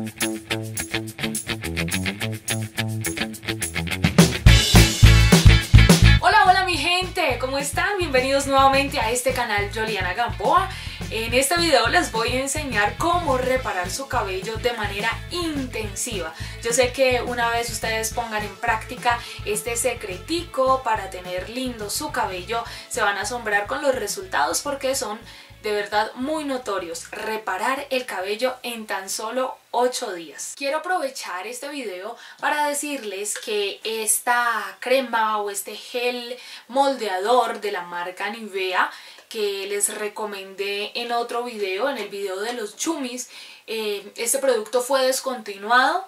Hola mi gente, ¿cómo están? Bienvenidos nuevamente a este canal Yoliana Gamboa. En este video les voy a enseñar cómo reparar su cabello de manera intensiva. Yo sé que una vez ustedes pongan en práctica este secretico para tener lindo su cabello, se van a asombrar con los resultados porque son de verdad muy notorios. Reparar el cabello en tan solo 8 días. Quiero aprovechar este video para decirles que esta crema o este gel moldeador de la marca Nivea que les recomendé en otro video, en el video de los chumis, este producto fue descontinuado.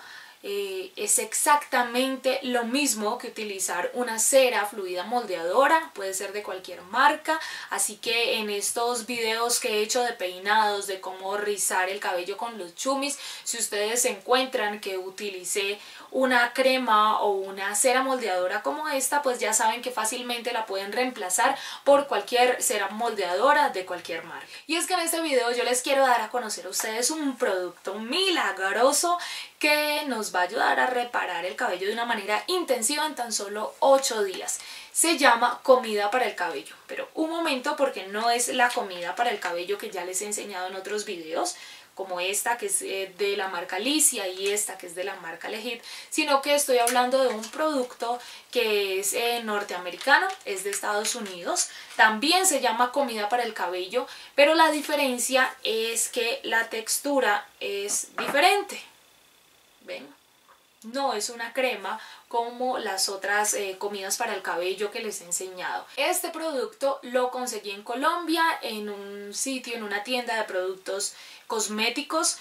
Es exactamente lo mismo que utilizar una cera fluida moldeadora, puede ser de cualquier marca, así que en estos videos que he hecho de peinados, de cómo rizar el cabello con los chumis, si ustedes encuentran que utilicé una crema o una cera moldeadora como esta, pues ya saben que fácilmente la pueden reemplazar por cualquier cera moldeadora de cualquier marca. Y es que en este video yo les quiero dar a conocer a ustedes un producto milagroso que nos va a ayudar a reparar el cabello de una manera intensiva en tan solo 8 días. Se llama comida para el cabello, pero un momento, porque no es la comida para el cabello que ya les he enseñado en otros videos, como esta que es de la marca Alicia y esta que es de la marca Legit, sino que estoy hablando de un producto que es norteamericano, es de Estados Unidos, también se llama comida para el cabello, pero la diferencia es que la textura es diferente. ¿Ven? No es una crema como las otras comidas para el cabello que les he enseñado. Este producto lo conseguí en Colombia, en un sitio, en una tienda de productos cosméticos.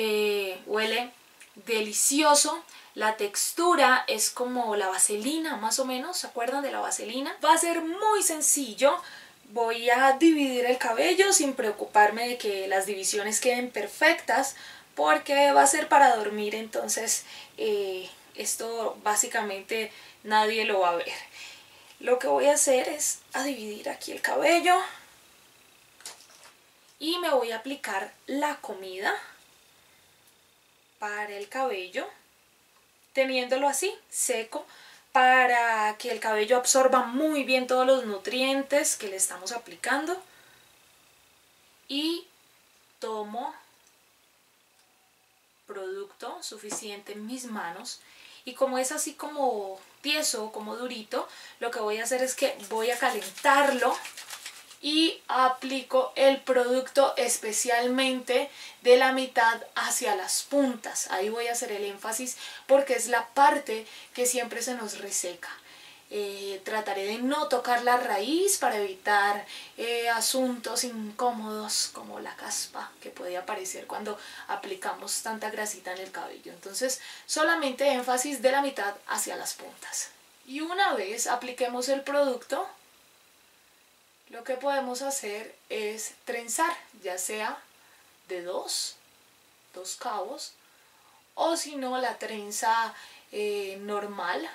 Huele delicioso. La textura es como la vaselina, más o menos. ¿Se acuerdan de la vaselina? Va a ser muy sencillo. Voy a dividir el cabello sin preocuparme de que las divisiones queden perfectas, porque va a ser para dormir, entonces esto básicamente nadie lo va a ver. Lo que voy a hacer es dividir aquí el cabello y me voy a aplicar la comida para el cabello, teniéndolo así, seco, para que el cabello absorba muy bien todos los nutrientes que le estamos aplicando. Y tomo producto suficiente en mis manos y como es así como tieso, como durito, lo que voy a hacer es que voy a calentarlo y aplico el producto especialmente de la mitad hacia las puntas. Ahí voy a hacer el énfasis porque es la parte que siempre se nos reseca. Trataré de no tocar la raíz para evitar asuntos incómodos como la caspa que puede aparecer cuando aplicamos tanta grasita en el cabello. Entonces solamente énfasis de la mitad hacia las puntas. Y una vez apliquemos el producto, lo que podemos hacer es trenzar, ya sea de dos cabos, o si no la trenza normal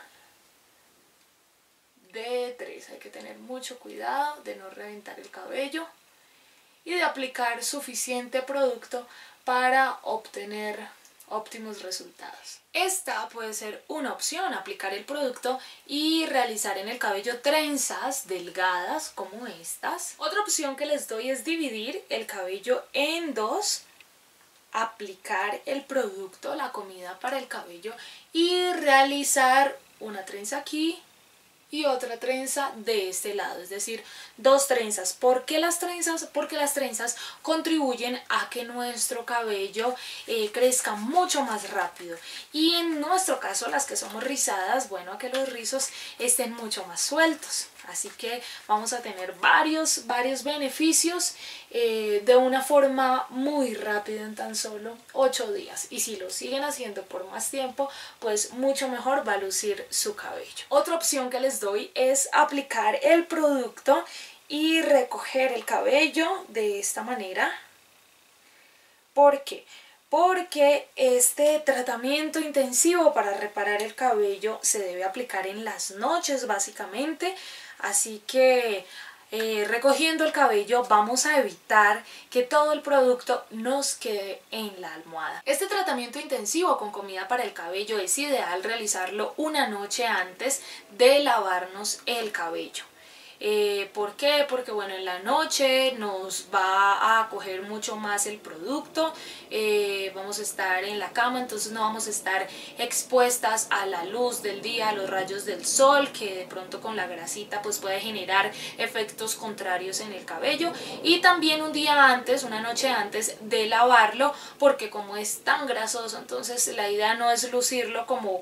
de 3. Hay que tener mucho cuidado de no reventar el cabello y de aplicar suficiente producto para obtener óptimos resultados. Esta puede ser una opción, aplicar el producto y realizar en el cabello trenzas delgadas como estas. Otra opción que les doy es dividir el cabello en 2, aplicar el producto, la comida para el cabello y realizar una trenza aquí y otra trenza de este lado, es decir, 2 trenzas. ¿Por qué las trenzas? Porque las trenzas contribuyen a que nuestro cabello crezca mucho más rápido y en nuestro caso las que somos rizadas, bueno, a que los rizos estén mucho más sueltos. Así que vamos a tener varios beneficios de una forma muy rápida en tan solo 8 días. Y si lo siguen haciendo por más tiempo, pues mucho mejor va a lucir su cabello. Otra opción que les doy es aplicar el producto y recoger el cabello de esta manera. ¿Por qué? Porque este tratamiento intensivo para reparar el cabello se debe aplicar en las noches básicamente, así que recogiendo el cabello, vamos a evitar que todo el producto nos quede en la almohada. Este tratamiento intensivo con comida para el cabello es ideal realizarlo una noche antes de lavarnos el cabello. ¿Por qué? Porque bueno, en la noche nos va a coger mucho más el producto, vamos a estar en la cama, entonces no vamos a estar expuestas a la luz del día, a los rayos del sol, que de pronto con la grasita pues puede generar efectos contrarios en el cabello. Y también un día antes, una noche antes de lavarlo, porque como es tan grasoso, entonces la idea no es lucirlo como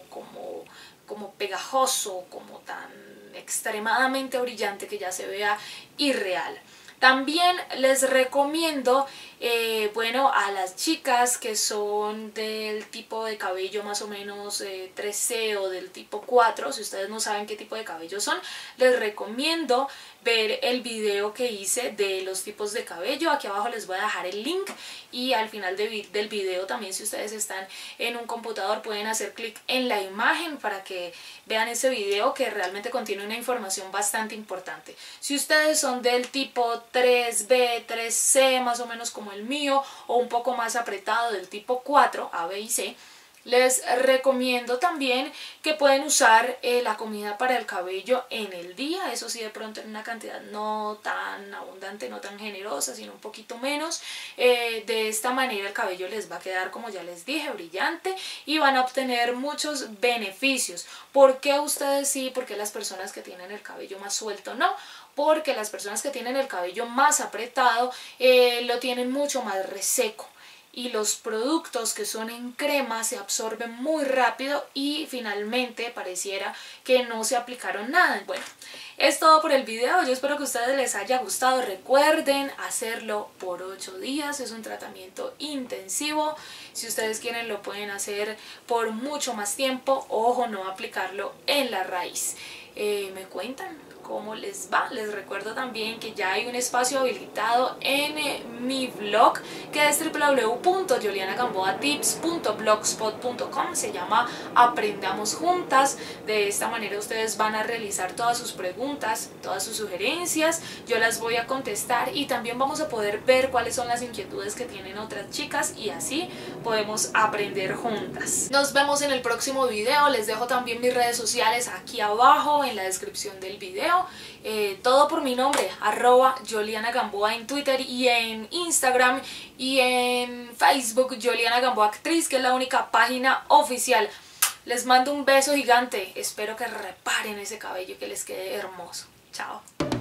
pegajoso, como tan extremadamente brillante que ya se vea irreal. También les recomiendo, bueno, a las chicas que son del tipo de cabello más o menos 3C o del tipo 4, si ustedes no saben qué tipo de cabello son, les recomiendo ver el video que hice de los tipos de cabello. Aquí abajo les voy a dejar el link y al final del video también, si ustedes están en un computador, pueden hacer clic en la imagen para que vean ese video, que realmente contiene una información bastante importante. Si ustedes son del tipo 3B, 3C, más o menos como el mío, o un poco más apretado del tipo 4, A, B y C, les recomiendo también que pueden usar la comida para el cabello en el día, eso sí, de pronto en una cantidad no tan abundante, no tan generosa, sino un poquito menos. De esta manera el cabello les va a quedar, como ya les dije, brillante y van a obtener muchos beneficios. ¿Por qué ustedes sí? ¿Por qué las personas que tienen el cabello más suelto no? Porque las personas que tienen el cabello más apretado lo tienen mucho más reseco. Y los productos que son en crema se absorben muy rápido y finalmente pareciera que no se aplicaron nada. Bueno, es todo por el video. Yo espero que a ustedes les haya gustado. Recuerden hacerlo por 8 días. Es un tratamiento intensivo. Si ustedes quieren lo pueden hacer por mucho más tiempo. Ojo, no aplicarlo en la raíz. Me cuentan cómo les va. Les recuerdo también que ya hay un espacio habilitado en mi blog, que es www.jolianagamboatips.blogspot.com. se llama Aprendamos Juntas. De esta manera ustedes van a realizar todas sus preguntas, todas sus sugerencias, yo las voy a contestar y también vamos a poder ver cuáles son las inquietudes que tienen otras chicas y así podemos aprender juntas. Nos vemos en el próximo video. Les dejo también mis redes sociales aquí abajo en la descripción del video. Todo por mi nombre, @JolianaGamboa en Twitter y en Instagram, y en Facebook Joliana Gamboa Actriz, que es la única página oficial. Les mando un beso gigante, espero que reparen ese cabello y que les quede hermoso. Chao.